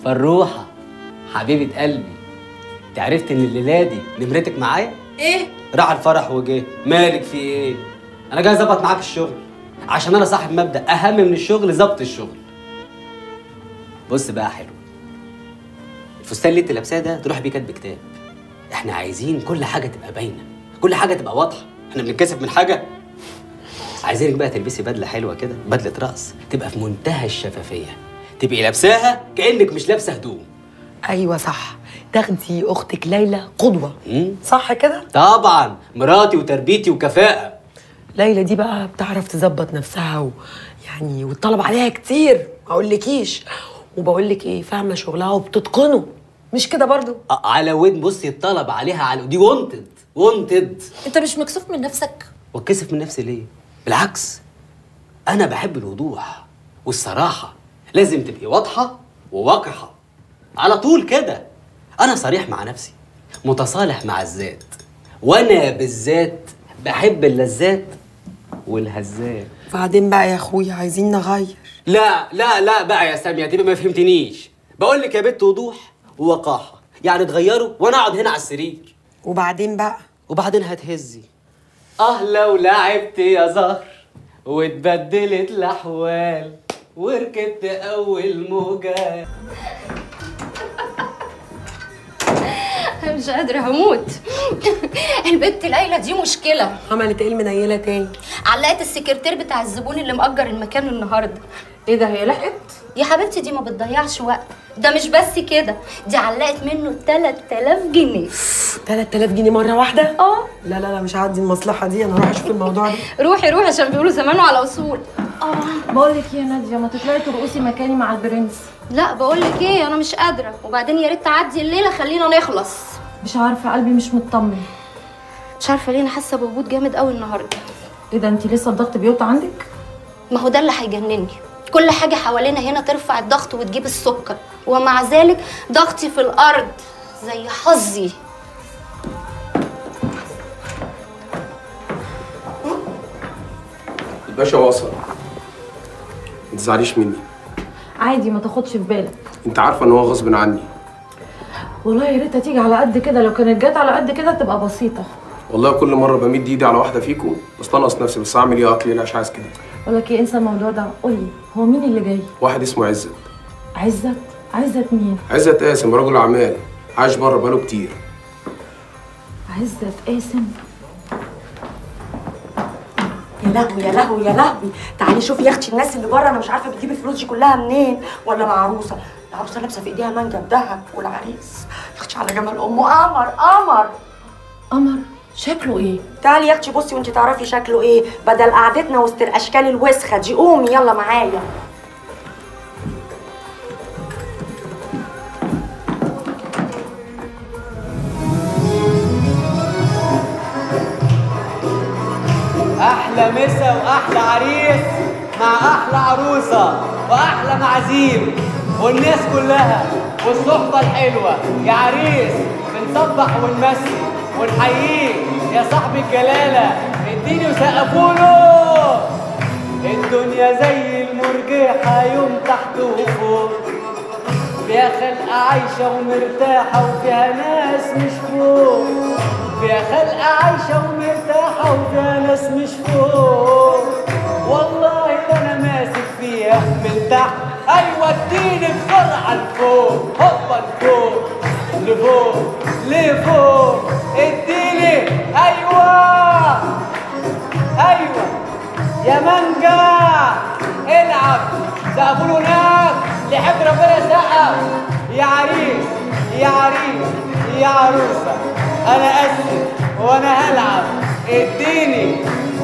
فروحه حبيبه قلبي، انت عرفت ان الليله دي نمرتك معايا؟ ايه؟ راح الفرح وجه. مالك في ايه؟ انا جاي اظبط معاك الشغل، عشان انا صاحب مبدأ اهم من الشغل ظبط الشغل. بص بقى حلو، الفستان اللي انت لابساه ده تروح بيه كاتب كتاب. احنا عايزين كل حاجه تبقى باينه، كل حاجه تبقى واضحه. احنا بنتكسف من حاجه؟ عايزينك بقى تلبسي بدله حلوه كده، بدله رقص تبقى في منتهى الشفافيه، تبقي لابساها كانك مش لابسه هدوم. ايوه صح، تاخدي اختك ليلى قدوه. صح كده؟ طبعا، مراتي وتربيتي وكفاءه. ليلى دي بقى بتعرف تظبط نفسها يعني والطلب عليها كتير ما اقولكيش. وبقول لك ايه، فاهمه شغلها وبتتقنه، مش كده برضو؟ على ود بصي الطلب عليها على دي وونتد وونتد. انت مش مكسوف من نفسك؟ واتكسف من نفسي ليه؟ بالعكس، انا بحب الوضوح والصراحه. لازم تبقي واضحه وواقحه على طول كده. انا صريح مع نفسي، متصالح مع الذات، وانا بالذات بحب اللذات والهزات. بعدين بقى يا اخويا عايزين نغير. لا لا لا بقى يا ساميه، تبقى ما فهمتنيش. بقول لك يا بنت وضوح ووقاحه، يعني تغيروا وانا اقعد هنا على السرير. وبعدين بقى؟ وبعدين هتهزي. لو لعبت يا زهر واتبدلت الاحوال وركبت اول موجه. انا مش قادره هموت. البنت ليلى دي مشكله. عملت ايه المنيله تاني؟ علقت السكرتير بتاع الزبون اللي مأجر المكان النهارده. ايه ده، هي لحقت؟ يا حبيبتي دي ما بتضيعش وقت، ده مش بس كده، دي علقت منه 3000 جنيه. 3000 جنيه مره واحده؟ لا لا لا مش هعدي المصلحه دي، انا هروح اشوف الموضوع ده. روحي روحي عشان بيقولوا زمانه على اصول. بقول لك ايه يا ناديه، ما تطلعي ترقصي مكاني مع البرنس. لا بقول لك ايه، انا مش قادره، وبعدين يا ريت تعدي الليله خلينا نخلص. مش عارفه، قلبي مش مطمن. مش عارفه ليه، انا حاسه بوجود جامد قوي النهارده. ايه ده، انت لسه الضغط بيوطى عندك؟ ما هو ده اللي هيجنني، كل حاجه حوالينا هنا ترفع الضغط وتجيب السكر، ومع ذلك ضغطي في الارض زي حظي. الباشا وصل، ما تزعليش مني. عادي، ما تاخدش في بالك. انت عارفه ان هو غصب عني. والله يا ريتها تيجي على قد كده، لو كانت جت على قد كده تبقى بسيطه. والله كل مره بمد ايدي على واحده فيكم بستنقص نفسي، بس اعمل ايه؟ اكل مش عايز كده. بقول لك ايه، انسى الموضوع ده. قولي، هو مين اللي جاي؟ واحد اسمه عزت. عزت؟ عزت مين؟ عزت قاسم، رجل اعمال عايش بره بقاله كتير. عزت قاسم؟ يا لهوي يا لهوي يا لهوي، تعالي شوفي يا اختي الناس اللي بره، انا مش عارفه بتجيب الفلوس دي كلها منين، ولا مع عروسه. العروسه لابسه في ايديها منجم ذهب، والعريس يا اختي على جمال امه قمر قمر. قمر؟ شكله ايه؟ تعالي يا اختي بصي وانت تعرفي شكله ايه، بدل قعدتنا وسط الاشكال الوسخه دي. قومي يلا معايا. احلى مسا واحلى عريس مع احلى عروسه واحلى معازيم والناس كلها والصحبه الحلوه. يا عريس بنصبح ونمسي ونحييك يا صاحب الجلاله، اديني وسقفوله. الدنيا زي المرجحه يوم تحت وفوق، فيها خلقه عايشه ومرتاحه وفيها ناس مش فوق، فيها خلقه عايشه ومرتاحه وفيها ناس مش فوق. والله ده انا ماسك فيها من تحت، ايوه اديني بسرعه لفوق، هوبا لفوق لفوق لفوق، اديني. ايوه ايوه يا منجع العب، سقفوا له هناك اللي يحب ربنا يسقف. يا عريس يا عريس يا عروسه، انا اسف وانا هلعب، اديني.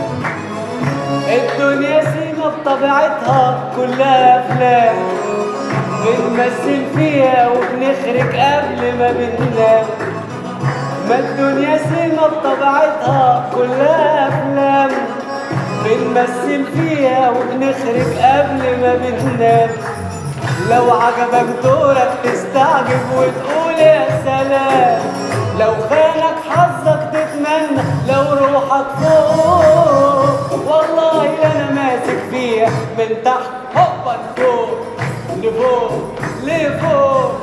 الدنيا سيما بطبيعتها كلها افلام، بنمثل فيها وبنخرج قبل ما بننام. ما الدنيا سيما بطبيعتها كلها افلام، بنمثل فيها وبنخرج قبل ما بننام. لو عجبك دورك تستعجب وتقول يا سلام، لو خانك حظك تتمنى لو روحك فوق. والله انا ماسك فيها من تحت، هوبا لفوق لفوق لفوق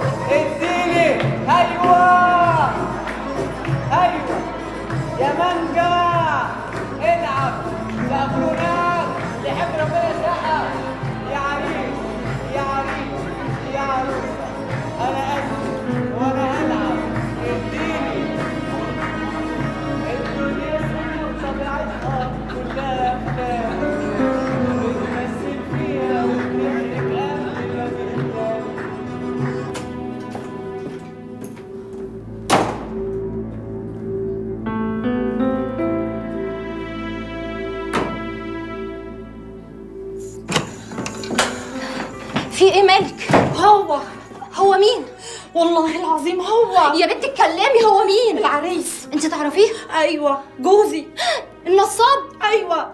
ايه مالك؟ هو مين؟ والله العظيم هو يا بنتي اتكلمي، هو مين؟ العريس. انت تعرفيه؟ ايوه جوزي النصاب. ايوه.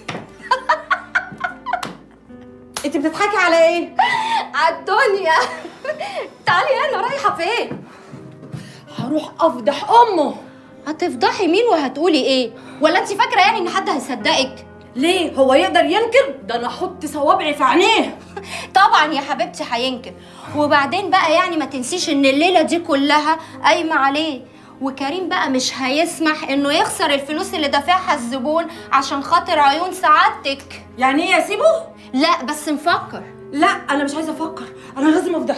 انت بتضحكي على ايه؟ عالدنيا. تعالي هنا، رايحه فين؟ هروح افضح امه. هتفضحي مين وهتقولي ايه؟ ولا انت فاكره يعني ان حد هيصدقك؟ ليه هو يقدر ينكر؟ ده انا احط صوابعي في عينيه. طبعا يا حبيبتي هينكر. وبعدين بقى يعني ما تنسيش ان الليله دي كلها قايمه عليه، وكريم بقى مش هيسمح انه يخسر الفلوس اللي دافعها الزبون عشان خاطر عيون سعادتك. يعني ايه اسيبه؟ لا بس نفكر. لا انا مش عايزه افكر، انا لازم افضحه.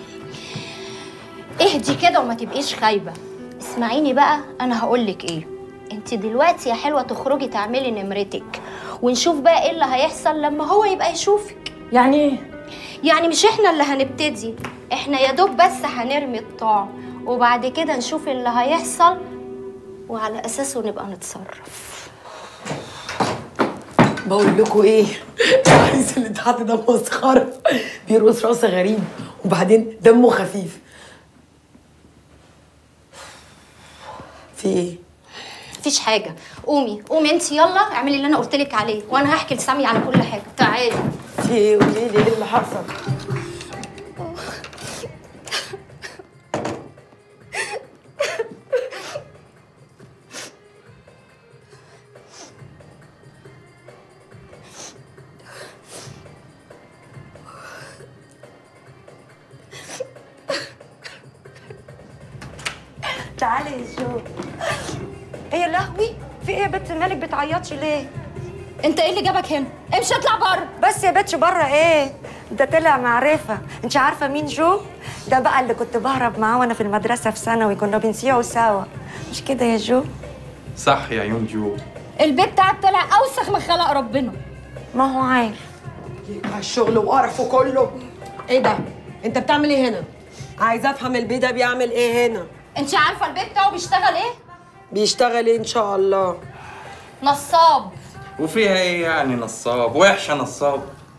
اهدي كده وما تبقيش خايبه. اسمعيني بقى، انا هقولك ايه. انت دلوقتي يا حلوه تخرجي تعملي نمرتك، ونشوف بقى ايه اللي هيحصل لما هو يبقى يشوفك. يعني ايه؟ يعني مش احنا اللي هنبتدي، احنا يا دوب بس هنرمي الطعم، وبعد كده نشوف اللي هيحصل وعلى اساسه نبقى نتصرف. بقول لكم ايه، العريس اللي تحت ده مسخره، بيرقص رقص غريب وبعدين دمه خفيف. في ايه؟ مفيش حاجه. قومي انت، يلا اعملي اللي انا قلت لك عليه، وانا هحكي لسامي على كل حاجه. تعالي. في ايه؟ قولي لي ايه اللي حصل؟ تعالي يا جو. ايه يا لهوي، في ايه يا بت مالك بتعيطش ليه؟ انت ايه اللي جابك هنا؟ امشي اطلع بره. بس يا بتش بره ايه؟ ده طلع معرفه. انت عارفه مين جو؟ ده بقى اللي كنت بهرب معاه وانا في المدرسه في ثانوي، كنا بنسيعوا سوا. مش كده يا جو؟ صح يا عيون جو. البيت بتاعك طلع اوسخ ما خلق ربنا. ما هو عارف. على الشغل وقرفه كله. ايه ده؟ انت بتعمل ايه هنا؟ عايزه افهم البيت ده بيعمل ايه هنا؟ انت عارفه البيت بتاعه بيشتغل ايه؟ بيشتغل ايه ان شاء الله؟ نصاب. وفيها ايه يعني نصاب؟ وحشه نصاب.